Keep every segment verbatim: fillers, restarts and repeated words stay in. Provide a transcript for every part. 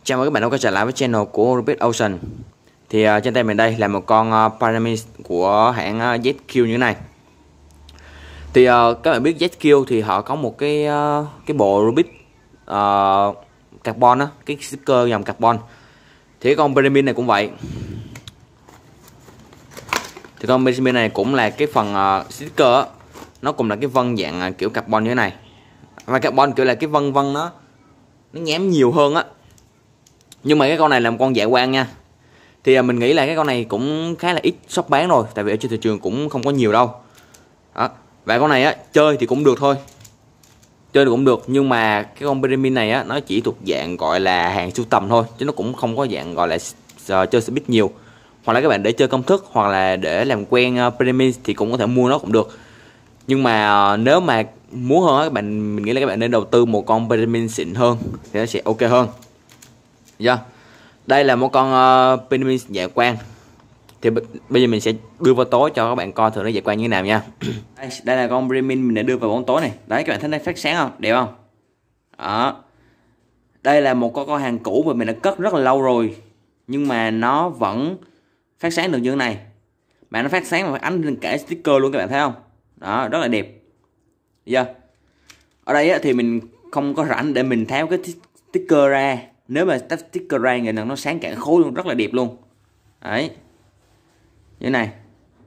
Chào mừng các bạn đã quay trở lại với channel của Rubik Ocean. Thì uh, trên tay mình đây là một con uh, Pyramid của hãng uh, Z Q như thế này. Thì uh, các bạn biết Z Q thì họ có một cái uh, cái bộ Rubik uh, carbon á, cái sticker dòng carbon. Thì cái con Pyramid này cũng vậy. Thì con Pyramid này cũng là cái phần uh, sticker á, nó cũng là cái vân dạng uh, kiểu carbon như thế này. Và carbon kiểu là cái vân vân nó nó nhám nhiều hơn á. Nhưng mà cái con này là một con dạ quang nha. Thì à, mình nghĩ là cái con này cũng khá là ít shop bán rồi, tại vì ở trên thị trường cũng không có nhiều đâu. Đó. Và con này á, chơi thì cũng được thôi. Chơi thì cũng được, nhưng mà cái con Pyramid này á, nó chỉ thuộc dạng gọi là hàng sưu tầm thôi, chứ nó cũng không có dạng gọi là uh, chơi speed nhiều. Hoặc là các bạn để chơi công thức, hoặc là để làm quen uh, Pyramid thì cũng có thể mua nó cũng được. Nhưng mà uh, nếu mà muốn hơn á, các bạn mình nghĩ là các bạn nên đầu tư một con Pyramid xịn hơn thì nó sẽ ok hơn. Yeah. Đây là một con uh, Pyramid dạ quang. Thì bây giờ mình sẽ đưa vào tối cho các bạn coi thử nó dạ quang như thế nào nha. đây, đây là con Pyramid mình đã đưa vào bóng tối này. Đấy, các bạn thấy nó phát sáng không? Đẹp không? Đó. Đây là một con, con hàng cũ mà mình đã cất rất là lâu rồi, nhưng mà nó vẫn phát sáng được như thế này. Mà nó phát sáng mà ánh lên cả sticker luôn, các bạn thấy không? Đó, rất là đẹp. Yeah. Ở đây á, thì mình không có rảnh để mình tháo cái sticker ra. Nếu mà tách sticker ra thì nó sáng cả khối luôn, rất là đẹp luôn. Đấy, như thế này.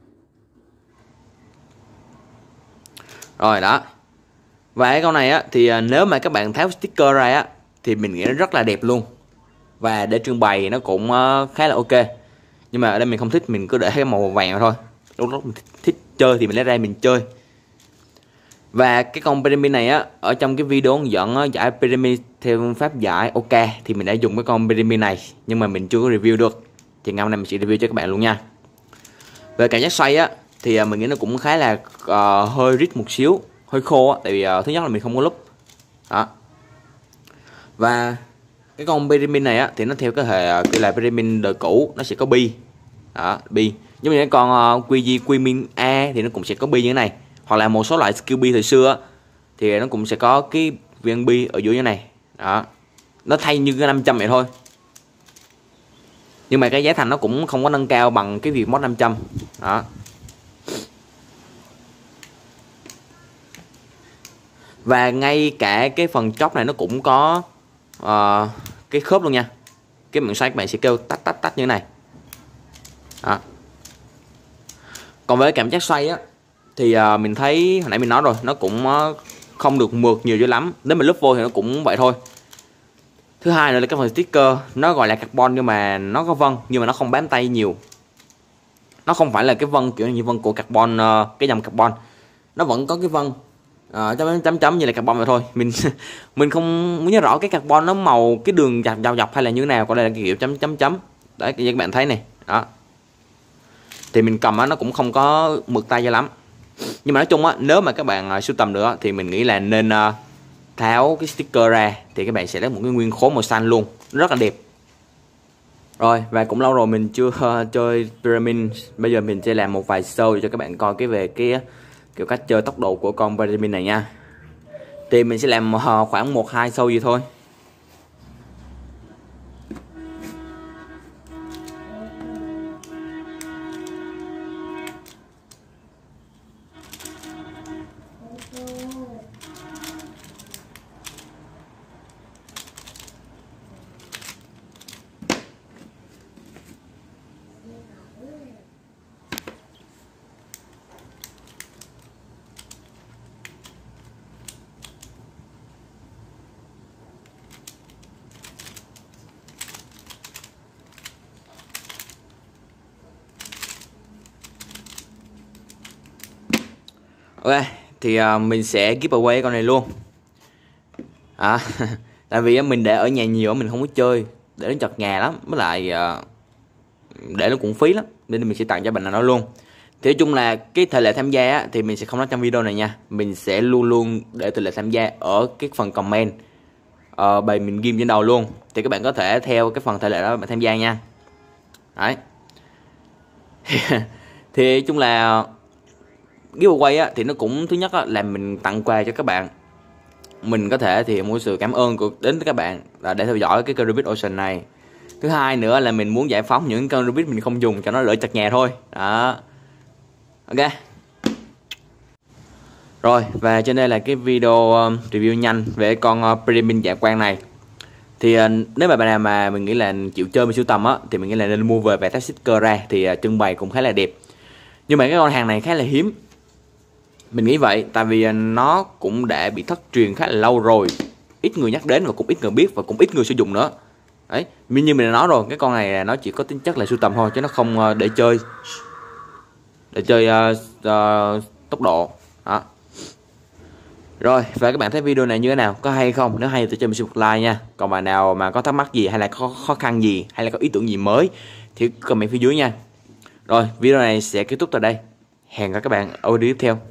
Rồi đó. Và cái con này á, thì nếu mà các bạn tháo sticker ra á, thì mình nghĩ nó rất là đẹp luôn. Và để trưng bày nó cũng khá là ok. Nhưng mà ở đây mình không thích, mình cứ để cái màu vàng thôi. Lúc lúc mình thích chơi thì mình lấy ra mình chơi. Và cái con Pyramid này á, ở trong cái video hướng dẫn á, giải Pyramid theo phương pháp giải ok thì mình đã dùng cái con Pyramid này, nhưng mà mình chưa có review được. Thì ngày hôm nay mình sẽ review cho các bạn luôn nha. Về cảm giác xoay á, thì mình nghĩ nó cũng khá là uh, hơi rít một xíu, hơi khô á, tại vì uh, thứ nhất là mình không có lúc. Đó. Và cái con Pyramid này á, thì nó theo cái hệ uh, cái là Pyramid đời cũ, nó sẽ có bi. Đó, bi. Giống như cái con uh, quy giê Quy-Min A thì nó cũng sẽ có bi như thế này. Hoặc là một số loại skill bi thời xưa á, thì nó cũng sẽ có cái viên bi ở dưới như này. Đó. Nó thay như cái năm trăm vậy thôi. Nhưng mà cái giá thành nó cũng không có nâng cao bằng cái việc mod năm trăm. Đó. Và ngay cả cái phần chóp này nó cũng có uh, cái khớp luôn nha. Cái miệng xoay các bạn sẽ kêu tách tách tách như thế này. Đó. Còn với cảm giác xoay á, thì uh, mình thấy hồi nãy mình nói rồi, nó cũng uh, không được mượt nhiều cho lắm. Nếu mà lúp vô thì nó cũng vậy thôi. Thứ hai nữa là cái phần sticker, nó gọi là carbon nhưng mà nó có vân, nhưng mà nó không bám tay nhiều. Nó không phải là cái vân kiểu như vân của carbon, uh, cái dòng carbon. Nó vẫn có cái vân uh, chấm chấm chấm như là carbon vậy thôi. Mình mình không muốn nhớ rõ cái carbon nó màu cái đường dọc dọc dọc hay là như thế nào, còn đây là cái kiểu chấm chấm chấm. Đấy, như các bạn thấy này. Đó. Thì mình cầm á, nó cũng không có mượt tay cho lắm. Nhưng mà nói chung á, nếu mà các bạn uh, sưu tầm nữa thì mình nghĩ là nên uh, tháo cái sticker ra, thì các bạn sẽ lấy một cái nguyên khối màu xanh luôn, rất là đẹp. Rồi, và cũng lâu rồi mình chưa uh, chơi Pyramid. Bây giờ mình sẽ làm một vài show cho các bạn coi cái về cái kiểu cách chơi tốc độ của con Pyramid này nha. Thì mình sẽ làm uh, khoảng một hai show gì thôi. Ok, thì uh, mình sẽ giveaway con này luôn. À, tại vì uh, mình để ở nhà nhiều, mình không có chơi, để nó chật nhà lắm, với lại uh, để nó cũng phí lắm, nên mình sẽ tặng cho bạn nào đó luôn. Thì nói chung là cái thời lệ tham gia á, thì mình sẽ không nói trong video này nha, mình sẽ luôn luôn để thời lệ tham gia ở cái phần comment, uh, bài mình ghim trên đầu luôn, thì các bạn có thể theo cái phần thời lệ đó bạn tham gia nha. Đấy. Thì nói chung là giveaway á, thì nó cũng thứ nhất á, là mình tặng quà cho các bạn. mình có thể thì muốn sự cảm ơn của đến các bạn là để theo dõi cái kênh Rubik Ocean này. Thứ hai nữa là mình muốn giải phóng những con Rubik mình không dùng cho nó đỡ chặt nhà thôi. Đó. Ok. Rồi, và trên đây là cái video um, review nhanh về con uh, Pyramid dạ quang này. Thì uh, nếu mà bạn nào mà mình nghĩ là chịu chơi với sưu tầm á, thì mình nghĩ là nên mua về và test sticker ra, thì uh, trưng bày cũng khá là đẹp. Nhưng mà cái con hàng này khá là hiếm, mình nghĩ vậy, tại vì uh, nó cũng đã bị thất truyền khá là lâu rồi, ít người nhắc đến và cũng ít người biết và cũng ít người sử dụng nữa. Đấy, như mình đã nói rồi, cái con này nó chỉ có tính chất là sưu tầm thôi, chứ nó không uh, để chơi để chơi uh, uh, tốc độ. Đó. Rồi, và các bạn thấy video này như thế nào? Có hay không? Nếu hay thì cho mình xin một like nha. Còn bạn nào mà có thắc mắc gì hay là có khó khăn gì hay là có ý tưởng gì mới thì comment phía dưới nha. Rồi, video này sẽ kết thúc tại đây. Hẹn gặp các bạn ở video tiếp theo.